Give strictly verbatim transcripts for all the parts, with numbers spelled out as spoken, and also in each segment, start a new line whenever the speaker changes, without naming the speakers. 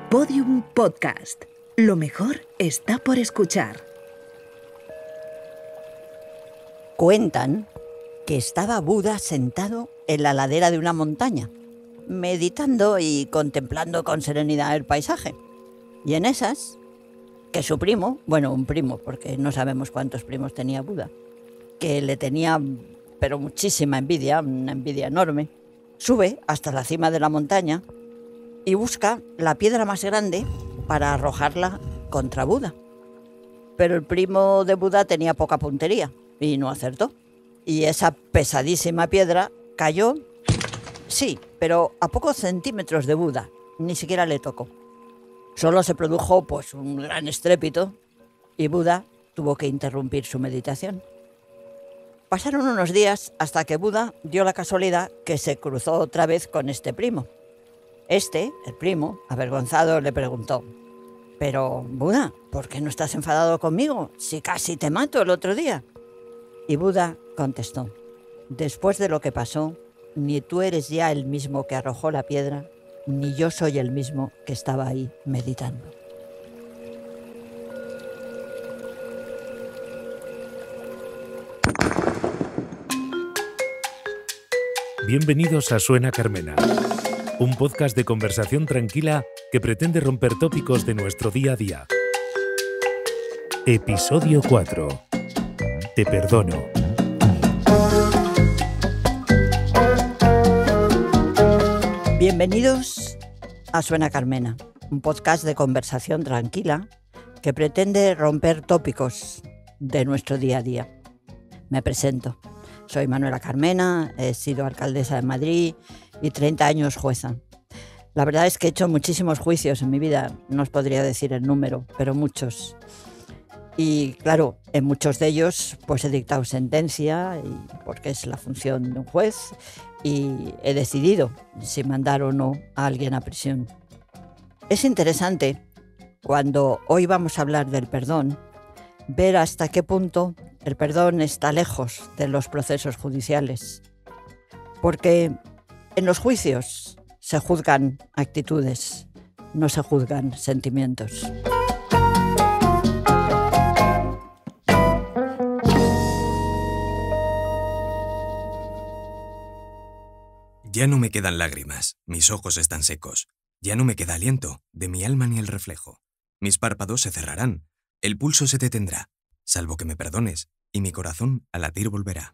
Podium Podcast. Lo mejor está por escuchar.
Cuentan que estaba Buda sentado en la ladera de una montaña, meditando y contemplando con serenidad el paisaje. Y en esas, que su primo, bueno, un primo, porque no sabemos cuántos primos tenía Buda, que le tenía, pero muchísima envidia, una envidia enorme, sube hasta la cima de la montaña y busca la piedra más grande para arrojarla contra Buda. Pero el primo de Buda tenía poca puntería y no acertó. Y esa pesadísima piedra cayó, sí, pero a pocos centímetros de Buda, ni siquiera le tocó. Solo se produjo pues un gran estrépito y Buda tuvo que interrumpir su meditación. Pasaron unos días hasta que Buda dio la casualidad que se cruzó otra vez con este primo. Este, el primo, avergonzado, le preguntó: «Pero, Buda, ¿por qué no estás enfadado conmigo si casi te mato el otro día?» Y Buda contestó: «Después de lo que pasó, ni tú eres ya el mismo que arrojó la piedra, ni yo soy el mismo que estaba ahí meditando».
Bienvenidos a Suena Carmena, un podcast de conversación tranquila que pretende romper tópicos de nuestro día a día. Episodio cuatro. Te perdono.
Bienvenidos a Suena Carmena, un podcast de conversación tranquila que pretende romper tópicos de nuestro día a día. Me presento. Soy Manuela Carmena, he sido alcaldesa de Madrid y treinta años jueza. La verdad es que he hecho muchísimos juicios en mi vida, no os podría decir el número, pero muchos. Y claro, en muchos de ellos pues he dictado sentencia, y, porque es la función de un juez, y he decidido si mandar o no a alguien a prisión. Es interesante, cuando hoy vamos a hablar del perdón, ver hasta qué punto el perdón está lejos de los procesos judiciales. Porque en los juicios se juzgan actitudes, no se juzgan sentimientos.
Ya no me quedan lágrimas, mis ojos están secos. Ya no me queda aliento, de mi alma ni el reflejo. Mis párpados se cerrarán, el pulso se detendrá, salvo que me perdones, y mi corazón a latir volverá.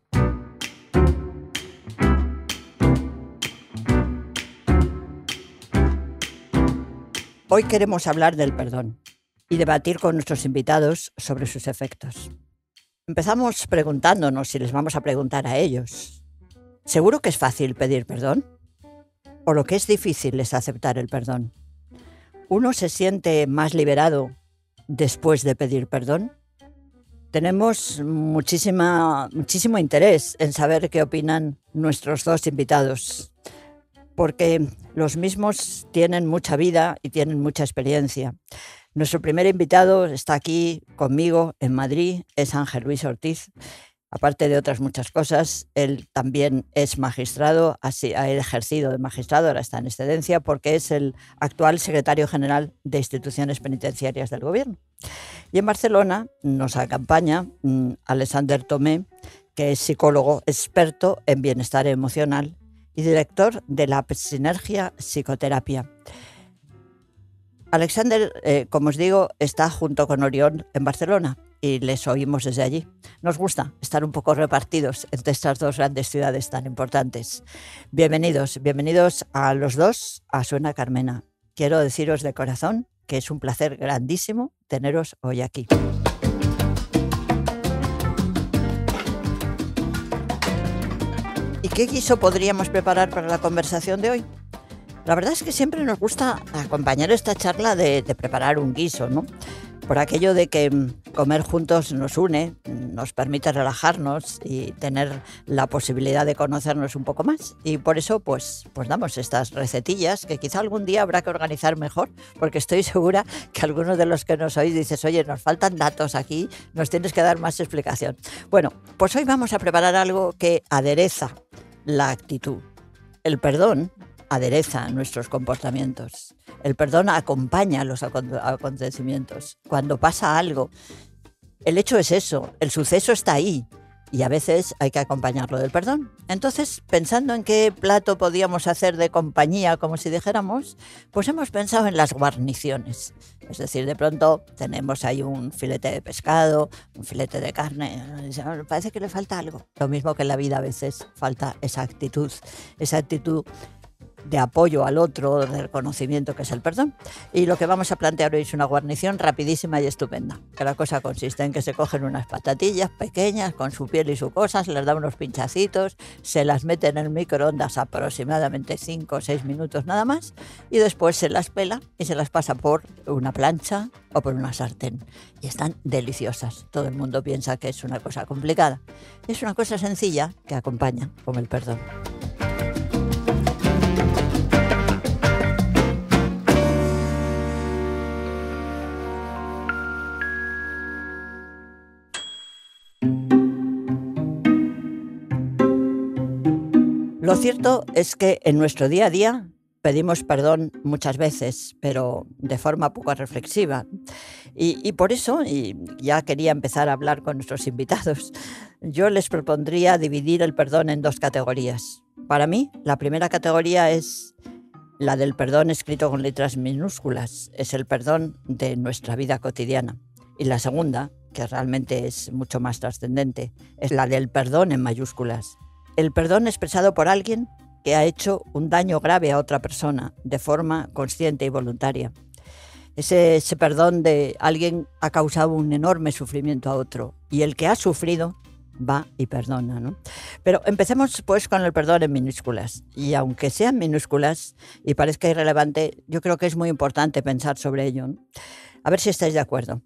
Hoy queremos hablar del perdón y debatir con nuestros invitados sobre sus efectos. Empezamos preguntándonos si les vamos a preguntar a ellos: ¿seguro que es fácil pedir perdón? ¿O lo que es difícil es aceptar el perdón? ¿Uno se siente más liberado después de pedir perdón? Tenemos muchísima, muchísimo interés en saber qué opinan nuestros dos invitados, porque los mismos tienen mucha vida y tienen mucha experiencia. Nuestro primer invitado está aquí conmigo en Madrid, es Ángel Luis Ortiz. Aparte de otras muchas cosas, él también es magistrado, así, ha ejercido de magistrado, ahora está en excedencia, porque es el actual secretario general de Instituciones Penitenciarias del Gobierno. Y en Barcelona nos acompaña mmm, Alexander Tomé, que es psicólogo experto en bienestar emocional y director de la Sinergia Psicoterapia. Alexander, eh, como os digo, está junto con Orión en Barcelona y les oímos desde allí. Nos gusta estar un poco repartidos entre estas dos grandes ciudades tan importantes. Bienvenidos, bienvenidos a los dos a Suena Carmena. Quiero deciros de corazón que es un placer grandísimo teneros hoy aquí. ¿Y qué guiso podríamos preparar para la conversación de hoy? La verdad es que siempre nos gusta acompañar esta charla de, de preparar un guiso, ¿no? Por aquello de que comer juntos nos une, nos permite relajarnos y tener la posibilidad de conocernos un poco más. Y por eso pues, pues damos estas recetillas que quizá algún día habrá que organizar mejor, porque estoy segura que algunos de los que nos oís dices: oye, nos faltan datos aquí, nos tienes que dar más explicación. Bueno, pues hoy vamos a preparar algo que adereza la actitud. El perdón adereza nuestros comportamientos. El perdón acompaña los acon- acontecimientos. Cuando pasa algo, el hecho es eso, el suceso está ahí. Y a veces hay que acompañarlo del perdón. Entonces, pensando en qué plato podíamos hacer de compañía, como si dijéramos, pues hemos pensado en las guarniciones. Es decir, de pronto tenemos ahí un filete de pescado, un filete de carne, parece que le falta algo. Lo mismo que en la vida a veces falta esa actitud, esa actitud de apoyo al otro, de reconocimiento, que es el perdón. Y lo que vamos a plantear hoy es una guarnición rapidísima y estupenda. Que la cosa consiste en que se cogen unas patatillas pequeñas con su piel y su cosa, se les da unos pinchacitos, se las mete en el microondas aproximadamente cinco o seis minutos nada más, y después se las pela y se las pasa por una plancha o por una sartén. Y están deliciosas. Todo el mundo piensa que es una cosa complicada. Es una cosa sencilla que acompaña con el perdón. Lo cierto es que en nuestro día a día pedimos perdón muchas veces, pero de forma poco reflexiva. Y, y por eso, y ya quería empezar a hablar con nuestros invitados, yo les propondría dividir el perdón en dos categorías. Para mí, la primera categoría es la del perdón escrito con letras minúsculas, es el perdón de nuestra vida cotidiana. Y la segunda, que realmente es mucho más trascendente, es la del perdón en mayúsculas. El perdón expresado por alguien que ha hecho un daño grave a otra persona de forma consciente y voluntaria. Ese, ese perdón de alguien ha causado un enorme sufrimiento a otro y el que ha sufrido va y perdona, ¿no? Pero empecemos pues con el perdón en minúsculas. Y aunque sean minúsculas y parezca irrelevante, yo creo que es muy importante pensar sobre ello, ¿no? A ver si estáis de acuerdo.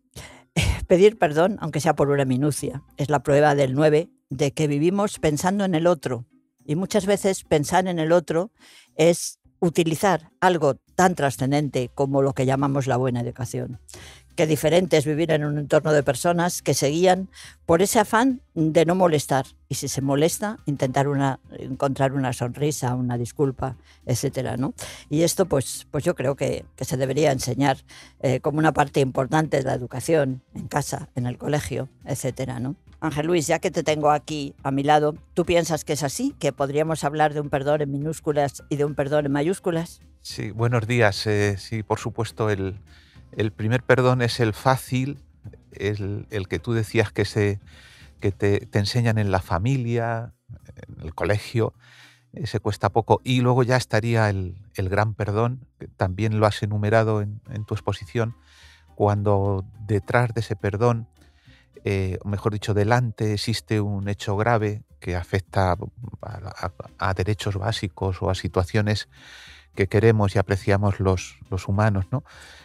Pedir perdón, aunque sea por una minucia, es la prueba del nueve de que vivimos pensando en el otro. Y muchas veces pensar en el otro es utilizar algo tan trascendente como lo que llamamos la buena educación. Qué diferente es vivir en un entorno de personas que se guían por ese afán de no molestar. Y si se molesta, intentar una, encontrar una sonrisa, una disculpa, etcétera, ¿no? Y esto, pues, pues yo creo que, que se debería enseñar eh, como una parte importante de la educación, en casa, en el colegio, etcétera, ¿no? Ángel Luis, ya que te tengo aquí a mi lado, ¿tú piensas que es así? ¿Que podríamos hablar de un perdón en minúsculas y de un perdón en mayúsculas?
Sí, buenos días. Eh, sí, por supuesto, el, el primer perdón es el fácil, el, el que tú decías que, se, que te, te enseñan en la familia, en el colegio, ese cuesta poco. Y luego ya estaría el, el gran perdón, que también lo has enumerado en, en tu exposición, cuando detrás de ese perdón, Eh, o mejor dicho, delante existe un hecho grave que afecta a, a, a derechos básicos o a situaciones que queremos y apreciamos los, los humanos, ¿no?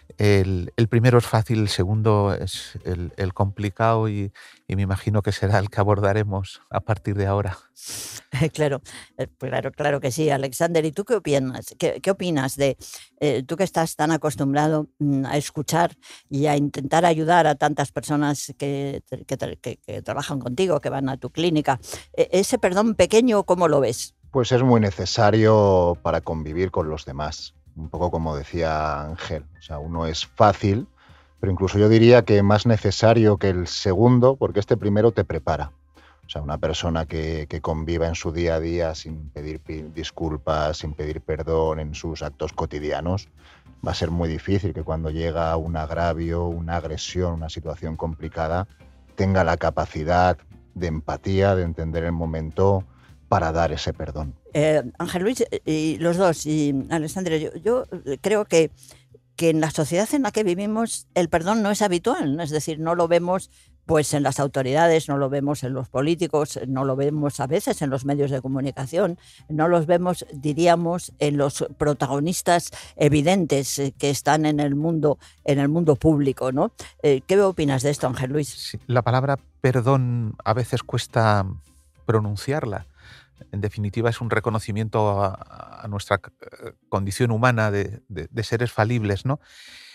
El, el primero es fácil, el segundo es el, el complicado y, y me imagino que será el que abordaremos a partir de ahora.
Claro, claro, claro que sí, Alexander. ¿Y tú qué opinas? ¿Qué, qué opinas de eh, tú que estás tan acostumbrado mm, a escuchar y a intentar ayudar a tantas personas que, que, que, que trabajan contigo, que van a tu clínica? E- ese perdón pequeño, ¿cómo lo ves?
Pues es muy necesario para convivir con los demás. Un poco como decía Ángel. O sea, uno es fácil, pero incluso yo diría que más necesario que el segundo, porque este primero te prepara. O sea, una persona que, que conviva en su día a día sin pedir disculpas, sin pedir perdón en sus actos cotidianos, va a ser muy difícil que cuando llega un agravio, una agresión, una situación complicada, tenga la capacidad de empatía, de entender el momento para dar ese perdón.
Eh, Ángel Luis, y los dos, y Alexandre, yo, yo creo que que en la sociedad en la que vivimos el perdón no es habitual, ¿no? Es decir, no lo vemos pues en las autoridades, no lo vemos en los políticos, no lo vemos a veces en los medios de comunicación, no los vemos, diríamos, en los protagonistas evidentes que están en el mundo, en el mundo público, ¿no? Eh, ¿Qué opinas de esto, Ángel Luis?
Sí, la palabra perdón a veces cuesta pronunciarla. En definitiva, es un reconocimiento a, a nuestra condición humana de, de, de seres falibles, ¿no?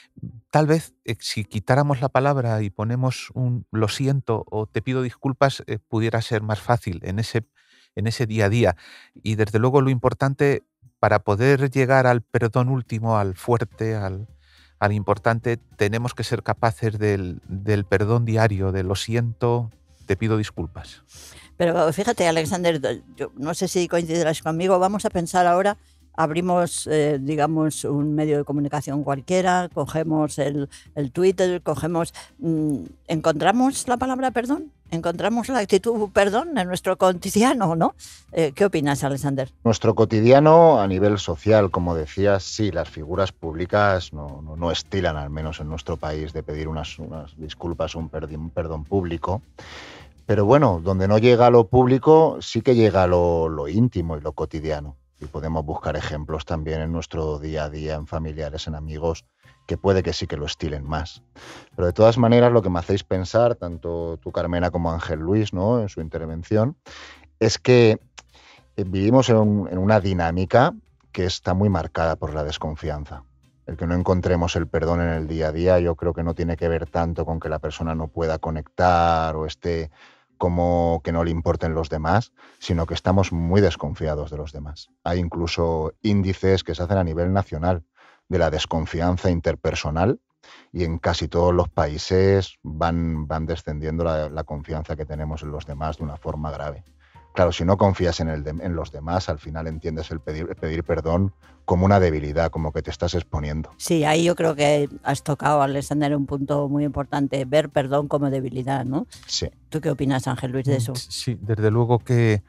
Tal vez eh, si quitáramos la palabra y ponemos un lo siento o te pido disculpas, eh, pudiera ser más fácil en ese, en ese día a día. Y desde luego lo importante para poder llegar al perdón último, al fuerte, al, al importante, tenemos que ser capaces del, del perdón diario, de lo siento, te pido disculpas.
Pero fíjate, Alexander, yo no sé si coincidirás conmigo, vamos a pensar ahora, abrimos, eh, digamos, un medio de comunicación cualquiera, cogemos el, el Twitter, cogemos... Mmm, ¿encontramos la palabra perdón? ¿Encontramos la actitud perdón en nuestro cotidiano, no? Eh, ¿Qué opinas, Alexander?
Nuestro cotidiano a nivel social, como decías, sí, las figuras públicas no, no, no estilan, al menos en nuestro país, de pedir unas, unas disculpas o un, un perdón público. Pero bueno, donde no llega lo público, sí que llega lo, lo íntimo y lo cotidiano. Y podemos buscar ejemplos también en nuestro día a día, en familiares, en amigos, que puede que sí que lo estilen más. Pero de todas maneras, lo que me hacéis pensar, tanto tú, Carmena, como Ángel Luis, ¿no?, en su intervención, es que vivimos en, un, en una dinámica que está muy marcada por la desconfianza. El que no encontremos el perdón en el día a día, yo creo que no tiene que ver tanto con que la persona no pueda conectar o esté como que no le importen los demás, sino que estamos muy desconfiados de los demás. Hay incluso índices que se hacen a nivel nacional de la desconfianza interpersonal y en casi todos los países van, van descendiendo la, la confianza que tenemos en los demás de una forma grave. Claro, si no confías en, el de, en los demás, al final entiendes el pedir, el pedir perdón como una debilidad, como que te estás exponiendo.
Sí, ahí yo creo que has tocado, Alexander, un punto muy importante, ver perdón como debilidad, ¿no?
Sí.
¿Tú qué opinas, Ángel Luis, de eso?
Sí, desde luego que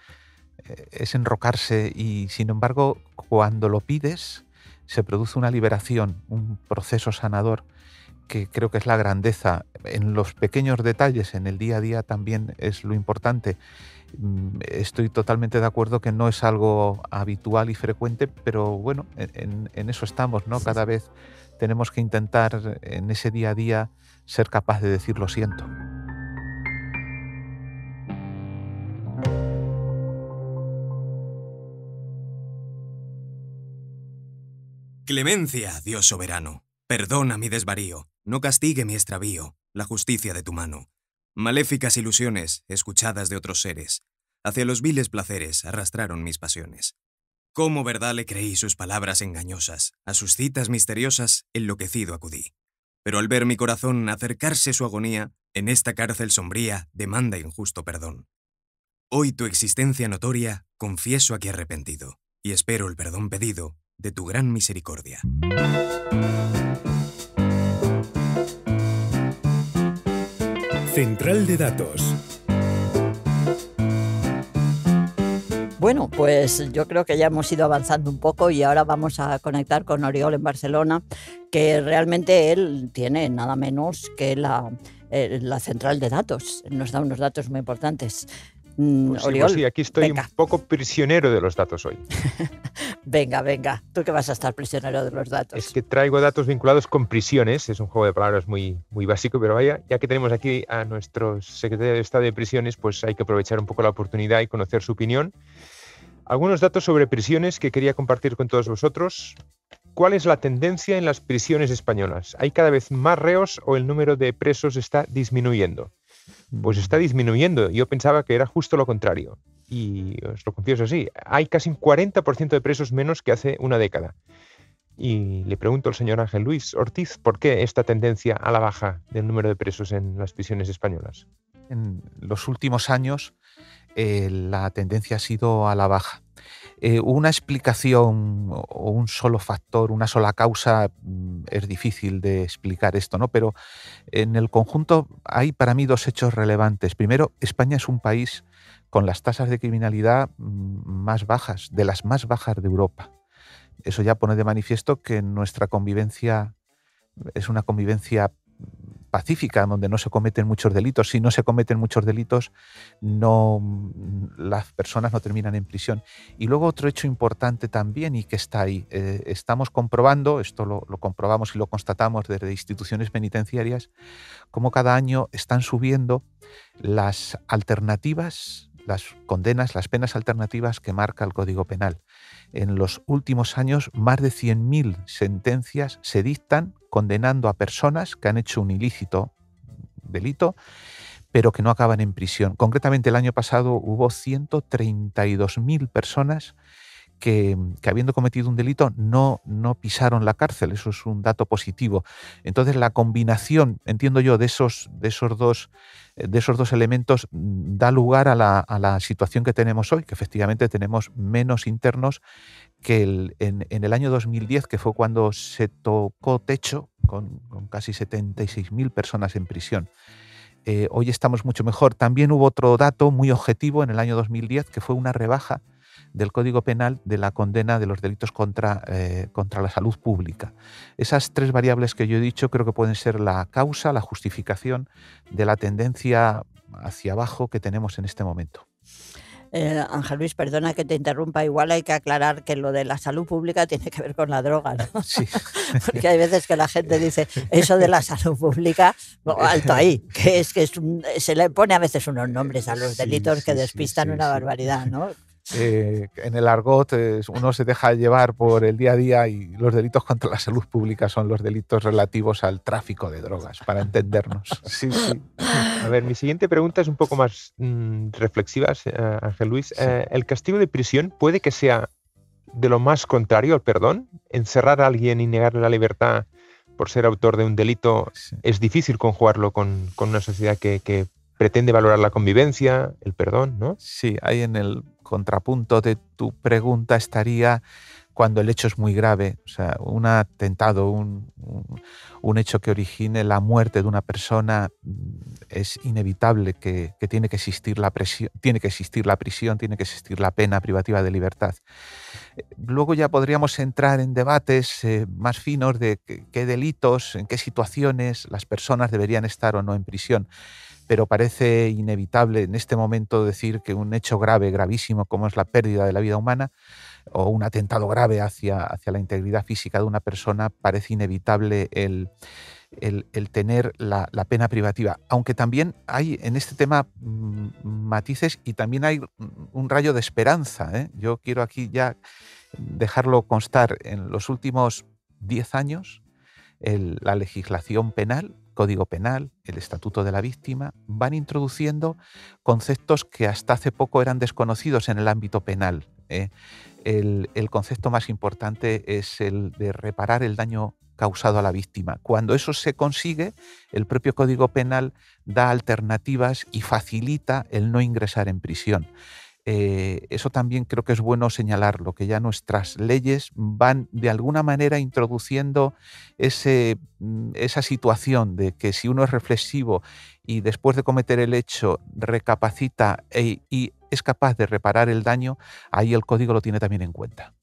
es enrocarse y, sin embargo, cuando lo pides, se produce una liberación, un proceso sanador que creo que es la grandeza. En los pequeños detalles, en el día a día también es lo importante. Estoy totalmente de acuerdo que no es algo habitual y frecuente, pero bueno, en, en eso estamos, ¿no? Cada vez tenemos que intentar en ese día a día ser capaz de decir lo siento.
Clemencia, Dios soberano, perdona mi desvarío, no castigue mi extravío, la justicia de tu mano. Maléficas ilusiones, escuchadas de otros seres, hacia los viles placeres arrastraron mis pasiones. Cómo verdad le creí sus palabras engañosas, a sus citas misteriosas enloquecido acudí. Pero al ver mi corazón acercarse su agonía, en esta cárcel sombría demanda injusto perdón. Hoy tu existencia notoria confieso aquí arrepentido, y espero el perdón pedido de tu gran misericordia.
Central de Datos.
Bueno, pues yo creo que ya hemos ido avanzando un poco y ahora vamos a conectar con Oriol en Barcelona, que realmente él tiene nada menos que la, eh, la central de datos. Nos da unos datos muy importantes.
Pues sí,
Oriol,
pues sí, aquí estoy
venga.
un poco prisionero de los datos hoy.
Venga, venga, tú que vas a estar prisionero de los datos.
Es que traigo datos vinculados con prisiones, es un juego de palabras muy, muy básico, pero vaya, ya que tenemos aquí a nuestro secretario de Estado de Prisiones, pues hay que aprovechar un poco la oportunidad y conocer su opinión. Algunos datos sobre prisiones que quería compartir con todos vosotros. ¿Cuál es la tendencia en las prisiones españolas? ¿Hay cada vez más reos o el número de presos está disminuyendo? Pues está disminuyendo. Yo pensaba que era justo lo contrario. Y os lo confieso así. Hay casi un cuarenta por ciento de presos menos que hace una década. Y le pregunto al señor Ángel Luis Ortiz, ¿por qué esta tendencia a la baja del número de presos en las prisiones españolas?
En los últimos años eh, la tendencia ha sido a la baja. Eh, una explicación o un solo factor, una sola causa, es difícil de explicar esto, ¿no? Pero en el conjunto hay para mí dos hechos relevantes. Primero, España es un país con las tasas de criminalidad más bajas, de las más bajas de Europa. Eso ya pone de manifiesto que nuestra convivencia es una convivencia pacífica, donde no se cometen muchos delitos. Si no se cometen muchos delitos, no, las personas no terminan en prisión. Y luego otro hecho importante también y que está ahí. Eh, estamos comprobando, esto lo, lo comprobamos y lo constatamos desde instituciones penitenciarias, cómo cada año están subiendo las alternativas, las condenas, las penas alternativas que marca el Código Penal. En los últimos años, más de cien mil sentencias se dictan condenando a personas que han hecho un ilícito delito, pero que no acaban en prisión. Concretamente, el año pasado hubo ciento treinta y dos mil personas que, que habiendo cometido un delito no, no pisaron la cárcel. Eso es un dato positivo. Entonces la combinación, entiendo yo, de esos, de esos, dos, de esos dos elementos da lugar a la, a la situación que tenemos hoy, que efectivamente tenemos menos internos que el, en, en el año dos mil diez, que fue cuando se tocó techo con, con casi setenta y seis mil personas en prisión. Eh, hoy estamos mucho mejor. También hubo otro dato muy objetivo en el año dos mil diez, que fue una rebaja del Código Penal de la condena de los delitos contra, eh, contra la salud pública. Esas tres variables que yo he dicho creo que pueden ser la causa, la justificación de la tendencia hacia abajo que tenemos en este momento.
Eh, Ángel Luis, perdona que te interrumpa, igual hay que aclarar que lo de la salud pública tiene que ver con la droga, ¿no?
Sí.
Porque hay veces que la gente dice, eso de la salud pública, no, alto ahí, que es que es un, se le pone a veces unos nombres a los delitos sí, que sí, despistan sí, sí, una sí. barbaridad, ¿no?
Eh, en el argot eh, uno se deja llevar por el día a día y los delitos contra la salud pública son los delitos relativos al tráfico de drogas, para entendernos. Sí, sí.
A ver, mi siguiente pregunta es un poco más mmm, reflexiva, eh, Ángel Luis. Sí. Eh, ¿El castigo de prisión puede que sea de lo más contrario al perdón? ¿Encerrar a alguien y negarle la libertad por ser autor de un delito sí. es difícil conjugarlo con, con una sociedad que, que pretende valorar la convivencia, el perdón, ¿no?
Sí, ahí en el contrapunto de tu pregunta estaría cuando el hecho es muy grave, o sea, un atentado, un, un, un hecho que origine la muerte de una persona, es inevitable que, que tiene que existir la presión, tiene que existir la prisión, tiene que existir la pena privativa de libertad. Luego ya podríamos entrar en debates eh, más finos de qué, qué delitos, en qué situaciones las personas deberían estar o no en prisión. Pero parece inevitable en este momento decir que un hecho grave, gravísimo, como es la pérdida de la vida humana, o un atentado grave hacia, hacia la integridad física de una persona, parece inevitable el, el, el tener la, la pena privativa. Aunque también hay en este tema mmm, matices y también hay un rayo de esperanza, ¿eh? Yo quiero aquí ya dejarlo constar. En los últimos diez años, el, la legislación penal, Código Penal, el Estatuto de la Víctima, van introduciendo conceptos que hasta hace poco eran desconocidos en el ámbito penal. ¿eh? El, el concepto más importante es el de reparar el daño causado a la víctima. Cuando eso se consigue, el propio Código Penal da alternativas y facilita el no ingresar en prisión. Eh, eso también creo que es bueno señalarlo, que ya nuestras leyes van de alguna manera introduciendo ese, esa situación de que si uno es reflexivo y después de cometer el hecho recapacita e, y es capaz de reparar el daño, ahí el código lo tiene también en cuenta.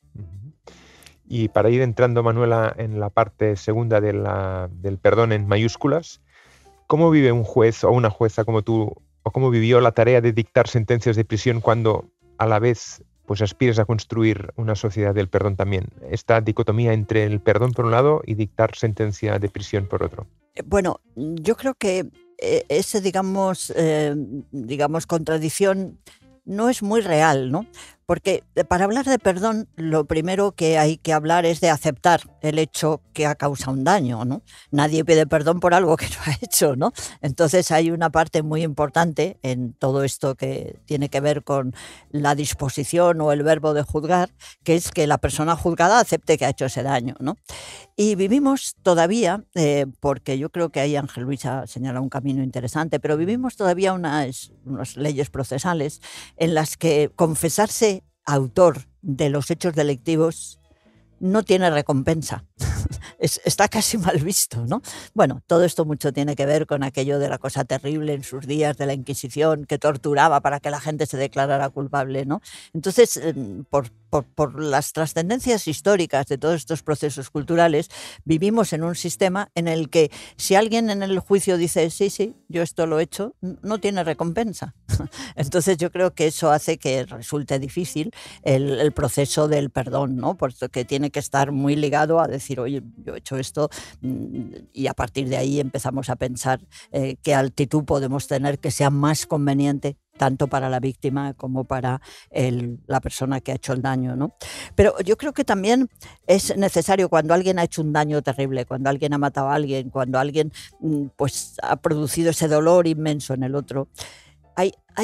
Y para ir entrando, Manuela, en la parte segunda de la, del perdón en mayúsculas, ¿cómo vive un juez o una jueza como tú, o cómo vivió la tarea de dictar sentencias de prisión cuando a la vez pues aspiras a construir una sociedad del perdón también? Esta dicotomía entre el perdón por un lado y dictar sentencia de prisión por otro.
Bueno, yo creo que ese, digamos, eh, digamos, contradicción no es muy real, ¿no? Porque para hablar de perdón, lo primero que hay que hablar es de aceptar el hecho que ha causado un daño, ¿no? Nadie pide perdón por algo que no ha hecho, ¿no? Entonces hay una parte muy importante en todo esto que tiene que ver con la disposición o el verbo de juzgar, que es que la persona juzgada acepte que ha hecho ese daño, ¿no? Y vivimos todavía, eh, porque yo creo que ahí Ángel Luis ha señalado un camino interesante, pero vivimos todavía unas, unas leyes procesales en las que confesarse autor de los hechos delictivos no tiene recompensa. Es, está casi mal visto, ¿no? Bueno, todo esto mucho tiene que ver con aquello de la cosa terrible en sus días de la Inquisición, que torturaba para que la gente se declarara culpable, ¿no? Entonces, eh, por, por, por las trascendencias históricas de todos estos procesos culturales, vivimos en un sistema en el que si alguien en el juicio dice, sí, sí, yo esto lo he hecho, no tiene recompensa. Entonces yo creo que eso hace que resulte difícil el, el proceso del perdón, ¿no? Porque tiene que estar muy ligado a decir, oye, yo he hecho esto, y a partir de ahí empezamos a pensar eh, qué actitud podemos tener que sea más conveniente tanto para la víctima como para el, la persona que ha hecho el daño, ¿no? Pero yo creo que también es necesario cuando alguien ha hecho un daño terrible, cuando alguien ha matado a alguien, cuando alguien pues, ha producido ese dolor inmenso en el otro, hay, hay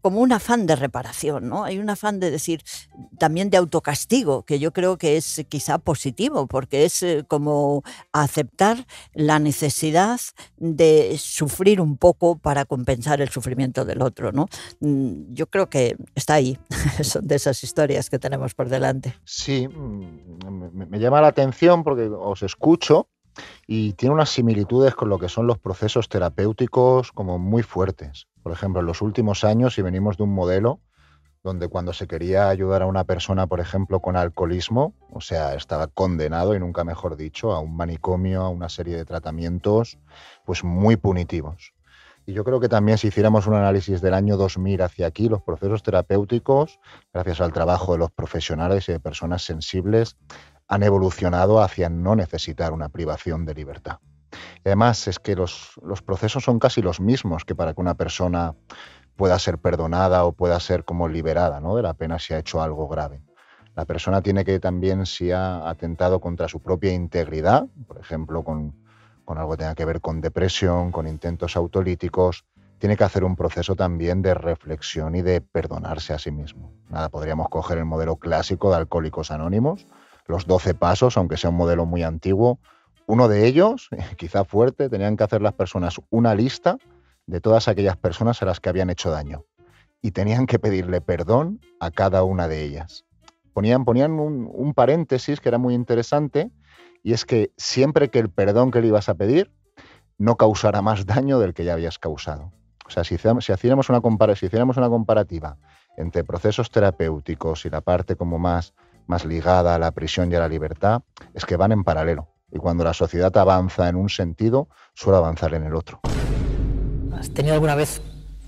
como un afán de reparación, ¿no? Hay un afán de decir, también de autocastigo, que yo creo que es quizá positivo, porque es eh, como aceptar la necesidad de sufrir un poco para compensar el sufrimiento del otro, ¿no? Yo creo que está ahí, son de esas historias que tenemos por delante.
Sí, me, me llama la atención porque os escucho y tiene unas similitudes con lo que son los procesos terapéuticos como muy fuertes. Por ejemplo, en los últimos años, si venimos de un modelo donde cuando se quería ayudar a una persona, por ejemplo, con alcoholismo, o sea, estaba condenado, y nunca mejor dicho, a un manicomio, a una serie de tratamientos pues muy punitivos. Y yo creo que también si hiciéramos un análisis del año dos mil hacia aquí, los procesos terapéuticos, gracias al trabajo de los profesionales y de personas sensibles, han evolucionado hacia no necesitar una privación de libertad. Y además es que los, los procesos son casi los mismos que para que una persona pueda ser perdonada o pueda ser como liberada, ¿no?, de la pena si ha hecho algo grave. La persona tiene que también, si ha atentado contra su propia integridad, por ejemplo, con, con algo que tenga que ver con depresión, con intentos autolíticos, tiene que hacer un proceso también de reflexión y de perdonarse a sí mismo. Nada, podríamos coger el modelo clásico de Alcohólicos Anónimos, los doce pasos, aunque sea un modelo muy antiguo. Uno de ellos, quizá fuerte, tenían que hacer las personas una lista de todas aquellas personas a las que habían hecho daño y tenían que pedirle perdón a cada una de ellas. Ponían, ponían un, un paréntesis que era muy interesante, y es que siempre que el perdón que le ibas a pedir no causara más daño del que ya habías causado. O sea, si, si, hiciéramos una compara, si hiciéramos una comparativa entre procesos terapéuticos y la parte como más, más ligada a la prisión y a la libertad, es que van en paralelo. Y cuando la sociedad avanza en un sentido, suele avanzar en el otro.
¿Has tenido alguna vez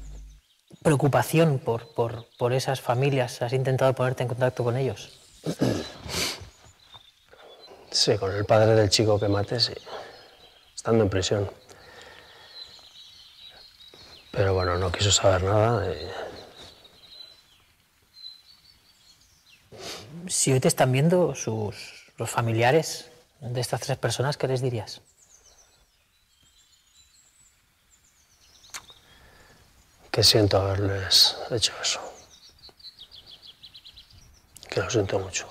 preocupación por, por, por esas familias? ¿Has intentado ponerte en contacto con ellos?
Sí, con el padre del chico que maté, sí. Estando en prisión. Pero bueno, no quiso saber nada. Y...
Si hoy te están viendo sus, los familiares de estas tres personas, ¿qué les dirías?
Que siento haberles hecho eso. Que lo siento mucho.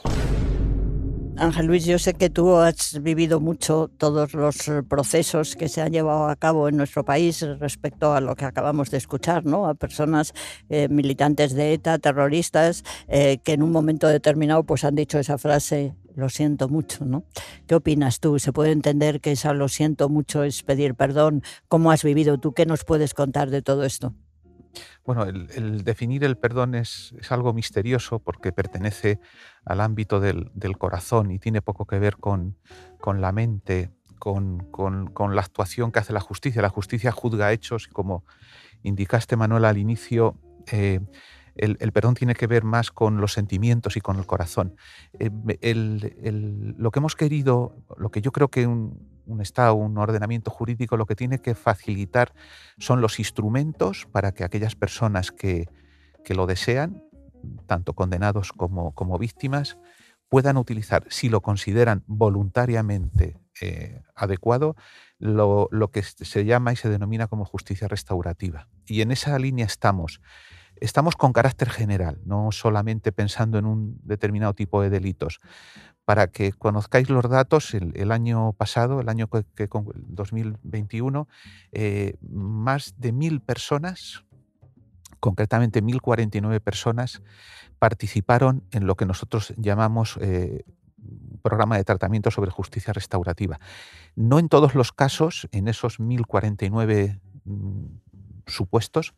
Ángel Luis, yo sé que tú has vivido mucho todos los procesos que se han llevado a cabo en nuestro país respecto a lo que acabamos de escuchar, ¿no? A personas eh, militantes de ETA, terroristas, eh, que en un momento determinado pues han dicho esa frase, lo siento mucho, ¿no? ¿Qué opinas tú? ¿Se puede entender que esa lo siento mucho es pedir perdón? ¿Cómo has vivido tú? ¿Qué nos puedes contar de todo esto?
Bueno, el, el definir el perdón es, es algo misterioso porque pertenece al ámbito del, del corazón y tiene poco que ver con, con la mente, con, con, con la actuación que hace la justicia. La justicia juzga hechos y, como indicaste, Manuel, al inicio, eh, el, el perdón tiene que ver más con los sentimientos y con el corazón. Eh, el, el, lo que hemos querido, lo que yo creo que un, un Estado, un ordenamiento jurídico, lo que tiene que facilitar son los instrumentos para que aquellas personas que, que lo desean, tanto condenados como, como víctimas, puedan utilizar, si lo consideran voluntariamente eh, adecuado, lo, lo que se llama y se denomina como justicia restaurativa. Y en esa línea estamos. Estamos con carácter general, no solamente pensando en un determinado tipo de delitos. Para que conozcáis los datos, el, el año pasado, el año que, que dos mil veintiuno, eh, más de mil personas, concretamente mil cuarenta y nueve personas, participaron en lo que nosotros llamamos eh, programa de tratamiento sobre justicia restaurativa. No en todos los casos, en esos mil cuarenta y nueve mm, supuestos,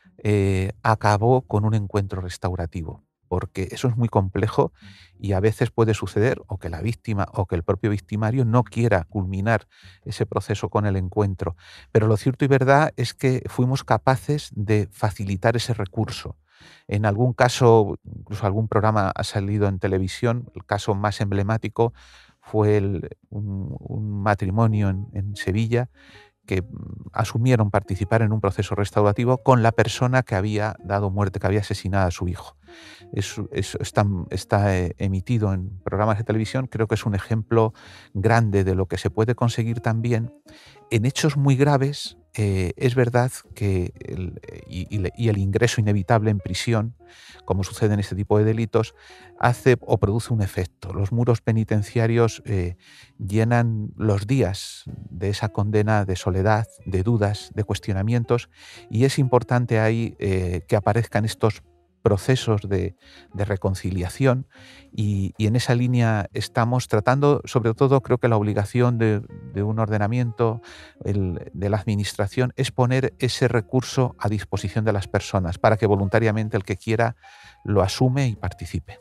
eh, acabó con un encuentro restaurativo, porque eso es muy complejo y a veces puede suceder o que la víctima o que el propio victimario no quiera culminar ese proceso con el encuentro. Pero lo cierto y verdad es que fuimos capaces de facilitar ese recurso. En algún caso, incluso algún programa ha salido en televisión, el caso más emblemático fue el, un, un matrimonio en, en Sevilla que asumieron participar en un proceso restaurativo con la persona que había dado muerte, que había asesinado a su hijo. Eso, eso está, está eh, emitido en programas de televisión. Creo que es un ejemplo grande de lo que se puede conseguir también en hechos muy graves, eh, es verdad que el, y, y, y el ingreso inevitable en prisión, como sucede en este tipo de delitos, hace o produce un efecto. Los muros penitenciarios eh, llenan los días de esa condena de soledad, de dudas, de cuestionamientos, y es importante ahí eh, que aparezcan estos procesos de, de reconciliación y, y en esa línea estamos tratando, sobre todo creo que la obligación de, de un ordenamiento, el, de la administración, es poner ese recurso a disposición de las personas para que voluntariamente el que quiera lo asume y participe.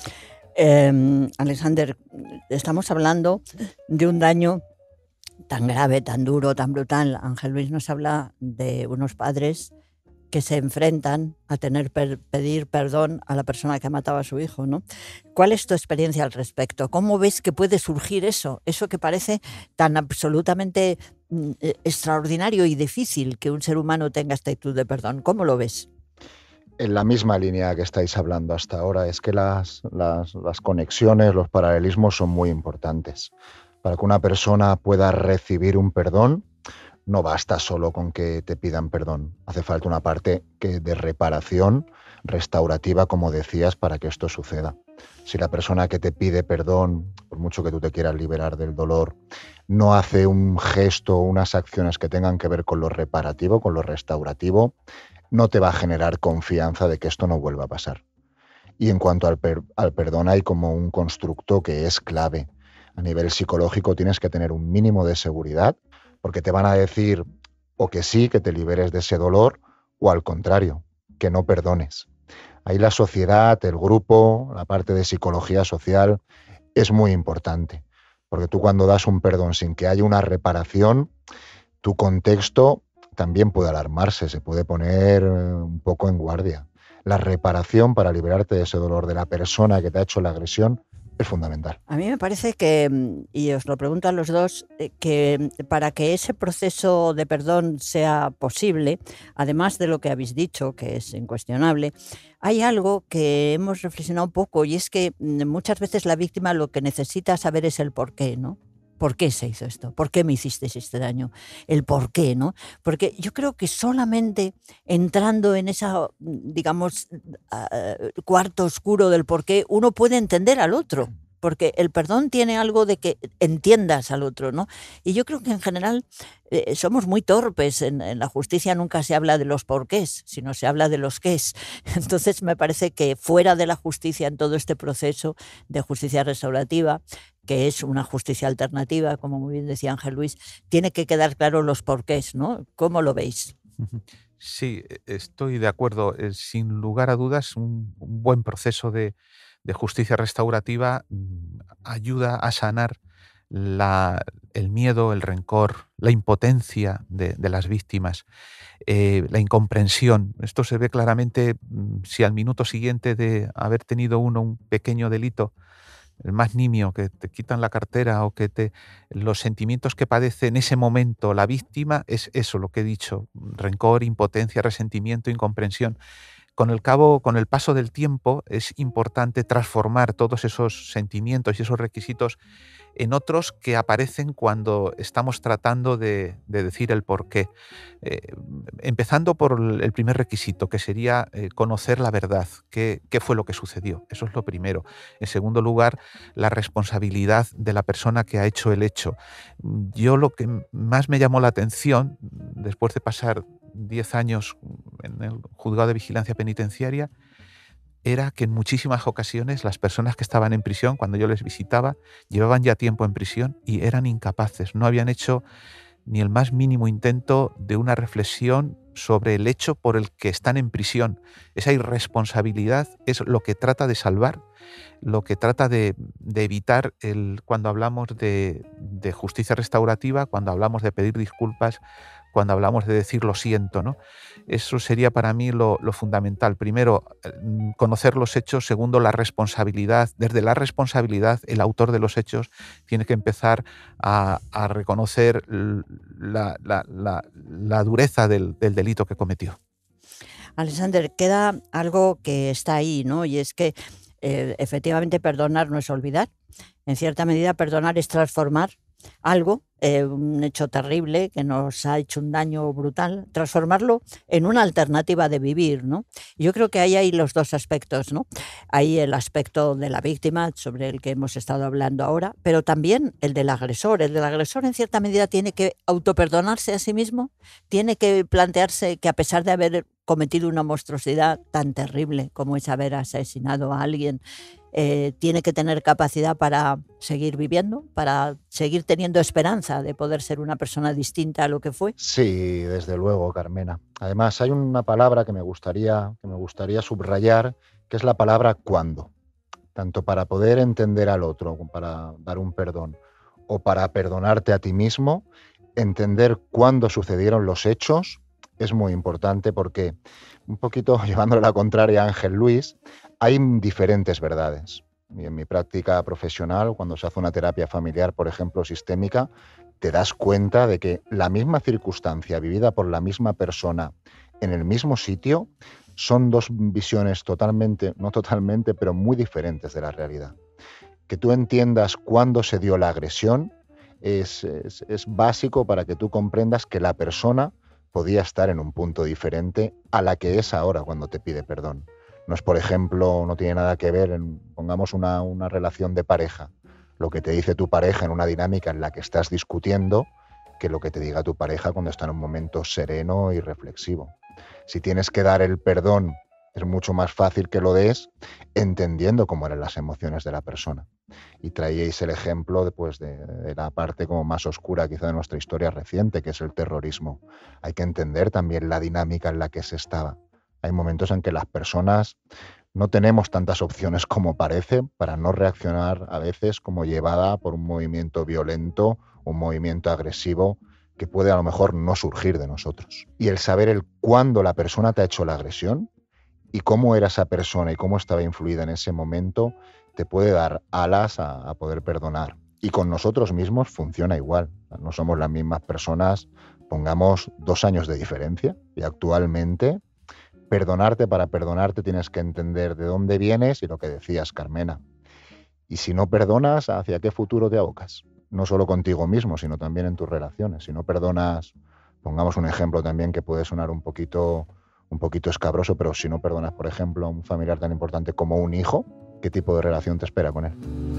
Eh, Alexander, estamos hablando de un daño tan grave, tan duro, tan brutal. Ángel Luis nos habla de unos padres que se enfrentan a tener per, pedir perdón a la persona que ha matado a su hijo, ¿no? ¿Cuál es tu experiencia al respecto? ¿Cómo ves que puede surgir eso? Eso que parece tan absolutamente mm, extraordinario y difícil que un ser humano tenga esta actitud de perdón. ¿Cómo lo ves?
En la misma línea que estáis hablando hasta ahora, es que las, las, las conexiones, los paralelismos son muy importantes. Para que una persona pueda recibir un perdón, no basta solo con que te pidan perdón. Hace falta una parte que de reparación restaurativa, como decías, para que esto suceda. Si la persona que te pide perdón, por mucho que tú te quieras liberar del dolor, no hace un gesto, unas acciones que tengan que ver con lo reparativo, con lo restaurativo, no te va a generar confianza de que esto no vuelva a pasar. Y en cuanto al, per- al perdón, hay como un constructo que es clave. A nivel psicológico tienes que tener un mínimo de seguridad, porque te van a decir o que sí, que te liberes de ese dolor, o al contrario, que no perdones. Ahí la sociedad, el grupo, la parte de psicología social es muy importante, porque tú cuando das un perdón sin que haya una reparación, tu contexto también puede alarmarse, se puede poner un poco en guardia. La reparación para liberarte de ese dolor de la persona que te ha hecho la agresión es fundamental.
A mí me parece que, y os lo pregunto a los dos, que para que ese proceso de perdón sea posible, además de lo que habéis dicho, que es incuestionable, hay algo que hemos reflexionado un poco, y es que muchas veces la víctima lo que necesita saber es el porqué, ¿no? ¿Por qué se hizo esto? ¿Por qué me hicisteis este daño? El por qué, ¿no? Porque yo creo que solamente entrando en ese, digamos, uh, cuarto oscuro del por qué, uno puede entender al otro. Porque el perdón tiene algo de que entiendas al otro, ¿no? Y yo creo que en general eh, somos muy torpes. En, en la justicia nunca se habla de los porqués, sino se habla de los qués. Entonces me parece que fuera de la justicia, en todo este proceso de justicia restaurativa, que es una justicia alternativa, como muy bien decía Ángel Luis, tiene que quedar claro los porqués, ¿no? ¿Cómo lo veis?
Sí, estoy de acuerdo. Sin lugar a dudas, un, un buen proceso de, de justicia restaurativa ayuda a sanar la, el miedo, el rencor, la impotencia de, de las víctimas, eh, la incomprensión. Esto se ve claramente si al minuto siguiente de haber tenido uno un pequeño delito, el más nimio, que te quitan la cartera o que te... Los sentimientos que padece en ese momento la víctima es eso, lo que he dicho, rencor, impotencia, resentimiento, incomprensión. Con el cabo, con el paso del tiempo es importante transformar todos esos sentimientos y esos requisitos en otros que aparecen cuando estamos tratando de, de decir el porqué. Eh, empezando por el primer requisito, que sería eh, conocer la verdad, qué, qué fue lo que sucedió. Eso es lo primero. En segundo lugar, la responsabilidad de la persona que ha hecho el hecho. Yo lo que más me llamó la atención, después de pasar diez años en el juzgado de vigilancia penitenciaria, era que en muchísimas ocasiones las personas que estaban en prisión, cuando yo les visitaba, llevaban ya tiempo en prisión y eran incapaces, no habían hecho ni el más mínimo intento de una reflexión sobre el hecho por el que están en prisión. Esa irresponsabilidad es lo que trata de salvar, lo que trata de, de evitar el, cuando hablamos de, de justicia restaurativa, cuando hablamos de pedir disculpas, cuando hablamos de decir lo siento, ¿no? Eso sería para mí lo, lo fundamental. Primero, conocer los hechos. Segundo, la responsabilidad. Desde la responsabilidad, el autor de los hechos tiene que empezar a, a reconocer la, la, la, la dureza del, del delito que cometió.
Alexander, queda algo que está ahí, ¿no? Y es que eh, efectivamente perdonar no es olvidar. En cierta medida, perdonar es transformar. algo, eh, un hecho terrible que nos ha hecho un daño brutal, transformarlo en una alternativa de vivir, ¿no? Yo creo que ahí hay los dos aspectos, ¿no? Hay el aspecto de la víctima, sobre el que hemos estado hablando ahora, pero también el del agresor. El del agresor, en cierta medida, tiene que autoperdonarse a sí mismo, tiene que plantearse que, a pesar de haber cometido una monstruosidad tan terrible como es haber asesinado a alguien, Eh, tiene que tener capacidad para seguir viviendo, para seguir teniendo esperanza de poder ser una persona distinta a lo que fue.
Sí, desde luego, Carmena. Además, hay una palabra que me gustaría, que me gustaría subrayar, que es la palabra cuándo. Tanto para poder entender al otro, para dar un perdón, o para perdonarte a ti mismo, entender cuándo sucedieron los hechos es muy importante, porque, un poquito llevándole la contraria a Ángel Luis, hay diferentes verdades. Y en mi práctica profesional, cuando se hace una terapia familiar, por ejemplo, sistémica, te das cuenta de que la misma circunstancia vivida por la misma persona en el mismo sitio son dos visiones totalmente, no totalmente, pero muy diferentes de la realidad. Que tú entiendas cuándo se dio la agresión es, es, es básico para que tú comprendas que la persona podía estar en un punto diferente a la que es ahora cuando te pide perdón. No es, por ejemplo, no tiene nada que ver, en, pongamos una, una relación de pareja, lo que te dice tu pareja en una dinámica en la que estás discutiendo, que lo que te diga tu pareja cuando está en un momento sereno y reflexivo. Si tienes que dar el perdón, es mucho más fácil que lo des entendiendo cómo eran las emociones de la persona. Y traíais el ejemplo de, pues, de, de la parte como más oscura quizá de nuestra historia reciente, que es el terrorismo. Hay que entender también la dinámica en la que se estaba. Hay momentos en que las personas no tenemos tantas opciones como parece para no reaccionar a veces como llevada por un movimiento violento, un movimiento agresivo que puede a lo mejor no surgir de nosotros. Y el saber el cuándo la persona te ha hecho la agresión y cómo era esa persona y cómo estaba influida en ese momento te puede dar alas a, a poder perdonar. Y con nosotros mismos funciona igual. No somos las mismas personas, pongamos dos años de diferencia, y actualmente perdonarte para perdonarte tienes que entender de dónde vienes y lo que decías, Carmena. Y si no perdonas, ¿hacia qué futuro te abocas? No solo contigo mismo, sino también en tus relaciones. Si no perdonas, pongamos un ejemplo también que puede sonar un poquito, un poquito escabroso, pero si no perdonas, por ejemplo, a un familiar tan importante como un hijo, ¿qué tipo de relación te espera con él?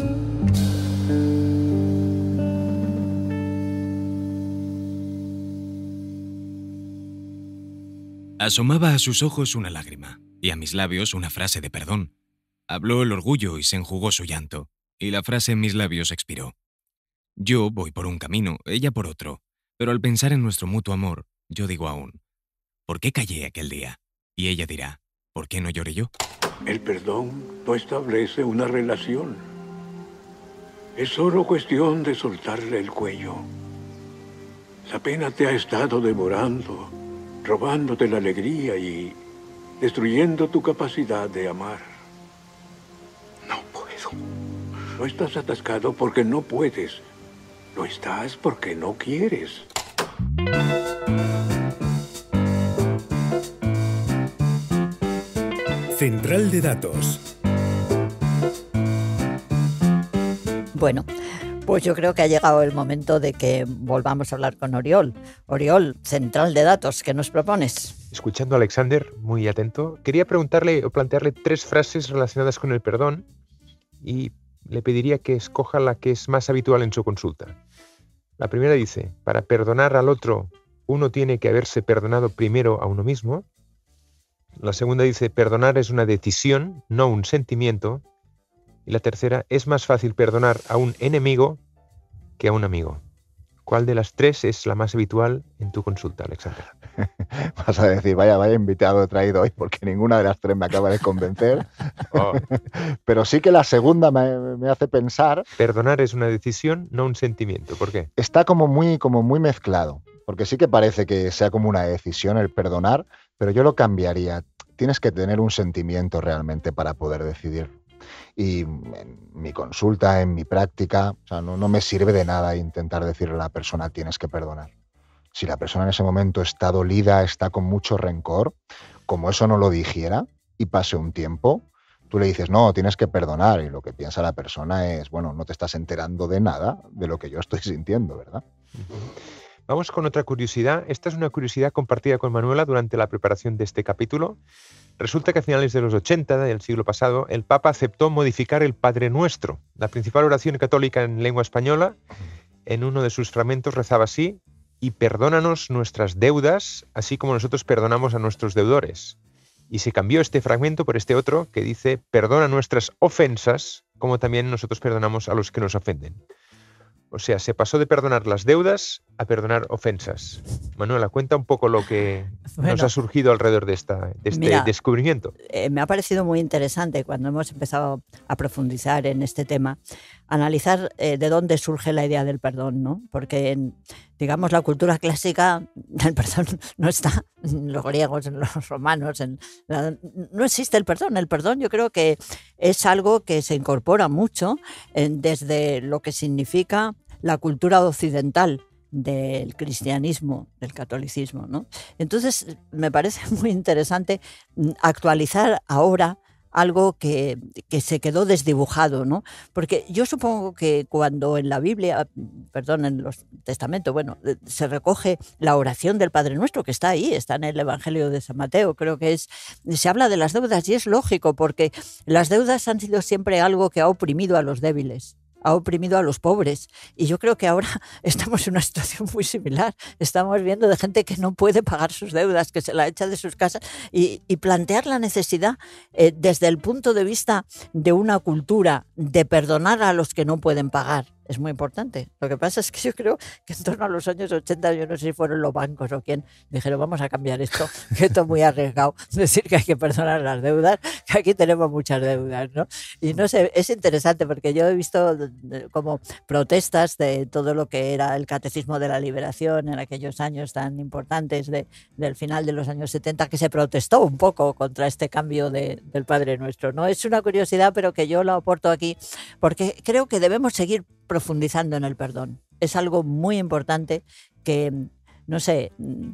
Asomaba a sus ojos una lágrima, y a mis labios una frase de perdón. Habló el orgullo y se enjugó su llanto, y la frase en mis labios expiró. Yo voy por un camino, ella por otro, pero al pensar en nuestro mutuo amor, yo digo aún, ¿por qué callé aquel día? Y ella dirá, ¿por qué no lloré yo?
El perdón no establece una relación. Es solo cuestión de soltarle el cuello. La pena te ha estado devorando, robándote la alegría y destruyendo tu capacidad de amar. No puedo. No estás atascado porque no puedes. Lo estás porque no quieres.
Central de Datos.
Bueno, pues yo creo que ha llegado el momento de que volvamos a hablar con Oriol. Oriol, Central de Datos, ¿qué nos propones?
Escuchando a Alexander, muy atento, quería preguntarle o plantearle tres frases relacionadas con el perdón y le pediría que escoja la que es más habitual en su consulta. La primera dice, para perdonar al otro, uno tiene que haberse perdonado primero a uno mismo. La segunda dice, perdonar es una decisión, no un sentimiento. Y la tercera, es más fácil perdonar a un enemigo que a un amigo. ¿Cuál de las tres es la más habitual en tu consulta, Alexander?
Vas a decir, vaya, vaya invitado he traído hoy, porque ninguna de las tres me acaba de convencer. Oh. Pero sí que la segunda me, me hace pensar...
Perdonar es una decisión, no un sentimiento. ¿Por qué?
Está como muy, como muy mezclado, porque sí que parece que sea como una decisión el perdonar, pero yo lo cambiaría. Tienes que tener un sentimiento realmente para poder decidirlo. Y en mi consulta, en mi práctica, o sea, no, no me sirve de nada intentar decirle a la persona tienes que perdonar. Si la persona en ese momento está dolida, está con mucho rencor, como eso no lo dijera y pase un tiempo, tú le dices, no, tienes que perdonar, y lo que piensa la persona es, bueno, no te estás enterando de nada de lo que yo estoy sintiendo, ¿verdad?
Vamos con otra curiosidad. Esta es una curiosidad compartida con Manuela durante la preparación de este capítulo. Resulta que a finales de los ochenta del siglo pasado, el Papa aceptó modificar el Padre Nuestro, la principal oración católica en lengua española. En uno de sus fragmentos rezaba así: y perdónanos nuestras deudas, así como nosotros perdonamos a nuestros deudores. Y se cambió este fragmento por este otro que dice: perdona nuestras ofensas, como también nosotros perdonamos a los que nos ofenden. O sea, se pasó de perdonar las deudas a perdonar ofensas. Manuela, cuenta un poco lo que bueno, nos ha surgido alrededor de, esta, de este mira, descubrimiento.
Eh, me ha parecido muy interesante cuando hemos empezado a profundizar en este tema, analizar eh, de dónde surge la idea del perdón, ¿no? Porque en, digamos, la cultura clásica, el perdón no está en los griegos, en los romanos, en la, no existe el perdón. El perdón yo creo que es algo que se incorpora mucho en, desde lo que significa la cultura occidental del cristianismo, del catolicismo, ¿no? Entonces me parece muy interesante actualizar ahora algo que, que se quedó desdibujado, ¿no? Porque yo supongo que cuando en la Biblia, perdón, en los testamentos, bueno, se recoge la oración del Padre Nuestro, que está ahí, está en el Evangelio de San Mateo, creo que es, se habla de las deudas y es lógico, porque las deudas han sido siempre algo que ha oprimido a los débiles, ha oprimido a los pobres, y yo creo que ahora estamos en una situación muy similar. Estamos viendo de gente que no puede pagar sus deudas, que se la echa de sus casas, y, y plantear la necesidad eh, desde el punto de vista de una cultura de perdonar a los que no pueden pagar. Es muy importante. Lo que pasa es que yo creo que en torno a los años ochenta, yo no sé si fueron los bancos o quién, dijeron vamos a cambiar esto, que esto es muy arriesgado, decir que hay que perdonar las deudas, que aquí tenemos muchas deudas, ¿no? Y no sé, es interesante porque yo he visto como protestas de todo lo que era el catecismo de la liberación en aquellos años tan importantes de, del final de los años setenta, que se protestó un poco contra este cambio de, del Padre Nuestro, ¿no? Es una curiosidad, pero que yo la aporto aquí porque creo que debemos seguir profundizando en el perdón. Es algo muy importante que, no sé,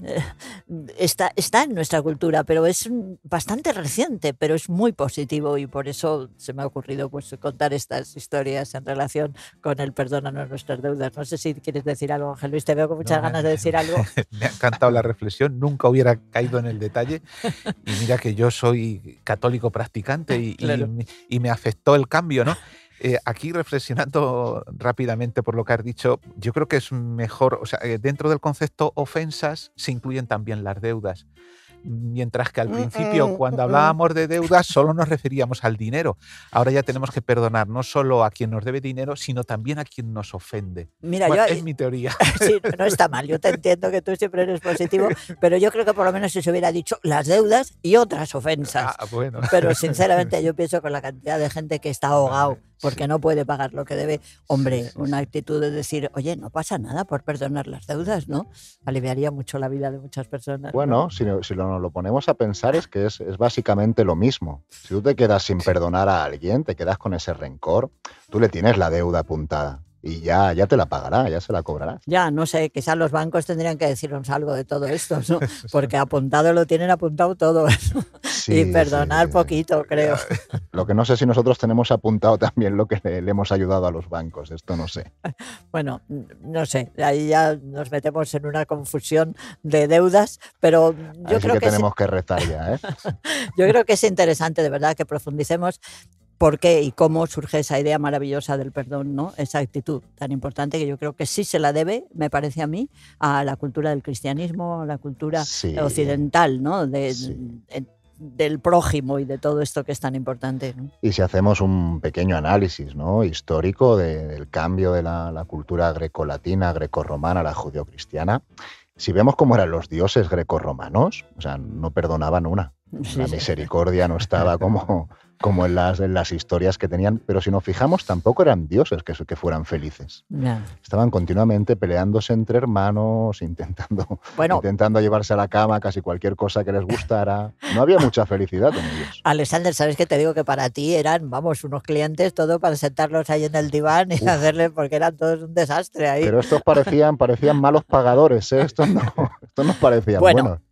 está, está en nuestra cultura, pero es bastante reciente, pero es muy positivo, y por eso se me ha ocurrido pues contar estas historias en relación con el perdón a nuestras deudas. No sé si quieres decir algo, Ángel Luis, te veo con muchas no, ganas de decir algo.
Me ha encantado la reflexión, nunca hubiera caído en el detalle, y mira que yo soy católico practicante y, claro. y, y me afectó el cambio, ¿no? Eh, aquí reflexionando rápidamente por lo que has dicho, yo creo que es mejor, o sea, dentro del concepto ofensas se incluyen también las deudas. Mientras que al principio, cuando hablábamos de deudas, solo nos referíamos al dinero. Ahora ya tenemos que perdonar no solo a quien nos debe dinero, sino también a quien nos ofende.
Mira,
bueno,
yo,
es mi teoría.
Sí, no está mal, yo te entiendo que tú siempre eres positivo, pero yo creo que por lo menos si se hubiera dicho las deudas y otras ofensas.
Ah, bueno.
Pero sinceramente yo pienso con la cantidad de gente que está ahogado porque no puede pagar lo que debe, hombre, una actitud de decir, oye, no pasa nada por perdonar las deudas, ¿no? Aliviaría mucho la vida de muchas personas.
Bueno,
¿no?
si, si lo, lo ponemos a pensar es que es, es básicamente lo mismo. Si tú te quedas sin perdonar a alguien, te quedas con ese rencor, tú le tienes la deuda apuntada. Y ya, ya te la pagará, ya se la cobrará.
Ya, no sé, quizás los bancos tendrían que decirnos algo de todo esto, ¿no? Porque apuntado lo tienen apuntado todo. Sí, y perdonar sí. poquito, creo.
Lo que no sé si nosotros tenemos apuntado también lo que le, le hemos ayudado a los bancos, esto no sé.
Bueno, no sé, ahí ya nos metemos en una confusión de deudas, pero yo
Así
creo
que,
que
tenemos
es...
que rezar ya, ¿eh?
Yo creo que es interesante, de verdad, que profundicemos por qué y cómo surge esa idea maravillosa del perdón, ¿no? Esa actitud tan importante que yo creo que sí se la debe, me parece a mí, a la cultura del cristianismo, a la cultura sí. occidental, ¿no? De, sí. de, del prójimo y de todo esto que es tan importante, ¿no?
Y si hacemos un pequeño análisis, ¿no? histórico de, del cambio de la, la cultura grecolatina, grecorromana a la judeocristiana, si vemos cómo eran los dioses grecorromanos, o sea, no perdonaban una. Sí, la misericordia no estaba como, como en, las, en las historias que tenían, pero si nos fijamos tampoco eran dioses que, que fueran felices.
Yeah.
Estaban continuamente peleándose entre hermanos, intentando, bueno, intentando llevarse a la cama casi cualquier cosa que les gustara. No había mucha felicidad en ellos.
Alexander, ¿sabes qué te digo? Que para ti eran, vamos, unos clientes todo para sentarlos ahí en el diván y Uf. hacerles, porque eran todos un desastre ahí.
Pero estos parecían, parecían malos pagadores, ¿eh? Estos no, estos no parecían
bueno.
buenos.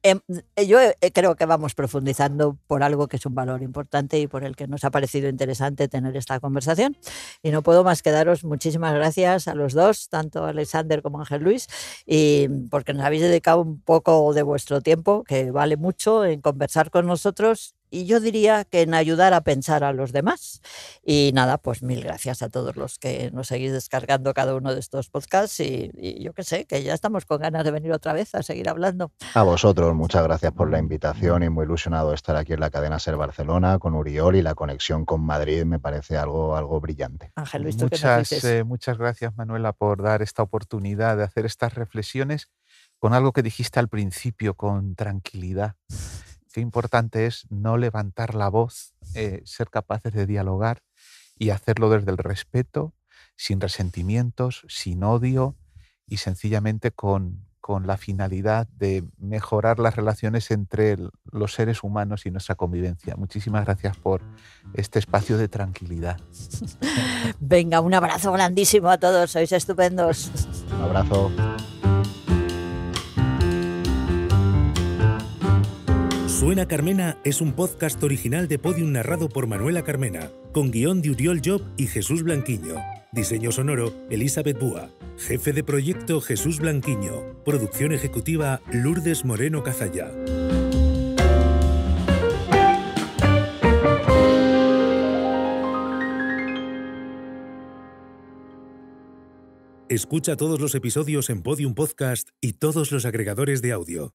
Eh, yo eh, creo que vamos profundizando por algo que es un valor importante y por el que nos ha parecido interesante tener esta conversación. Y no puedo más que daros muchísimas gracias a los dos, tanto Alexander como Ángel Luis, y porque nos habéis dedicado un poco de vuestro tiempo, que vale mucho, en conversar con nosotros. Y yo diría que en ayudar a pensar a los demás. Y nada, pues mil gracias a todos los que nos seguís descargando cada uno de estos podcasts. Y, y yo qué sé, que ya estamos con ganas de venir otra vez a seguir hablando.
A vosotros, muchas gracias por la invitación y muy ilusionado de estar aquí en la cadena SER Barcelona con Uriol, y la conexión con Madrid me parece algo, algo brillante.
Ángel Luis, ¿tú qué nos
Muchas,
dices?
eh, muchas gracias, Manuela, por dar esta oportunidad de hacer estas reflexiones con algo que dijiste al principio, con tranquilidad. Qué importante es no levantar la voz, eh, ser capaces de dialogar y hacerlo desde el respeto, sin resentimientos, sin odio y sencillamente con, con la finalidad de mejorar las relaciones entre el- los seres humanos y nuestra convivencia. Muchísimas gracias por este espacio de tranquilidad.
Venga, un abrazo grandísimo a todos, sois estupendos.
Un abrazo.
Suena Carmena es un podcast original de Podium narrado por Manuela Carmena, con guión de Uriol Job y Jesús Blanquiño. Diseño sonoro, Elizabeth Búa. Jefe de proyecto, Jesús Blanquiño. Producción ejecutiva, Lourdes Moreno Cazalla. Escucha todos los episodios en Podium Podcast y todos los agregadores de audio.